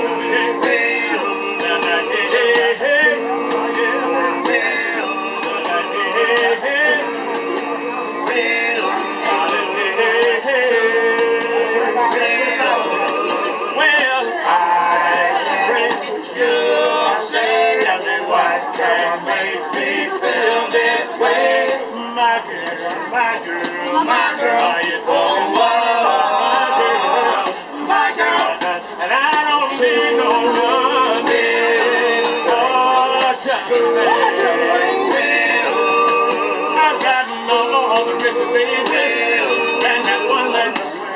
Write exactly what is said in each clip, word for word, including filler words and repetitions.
My girl, my girl, oh, my girl, my girl, and I don't need no one oh, just I've got all the rich babies, and that one left.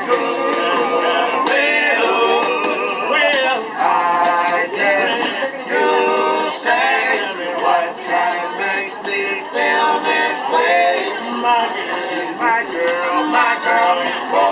Well, I guess you say what can make me feel this way. My girl, my girl, my girl.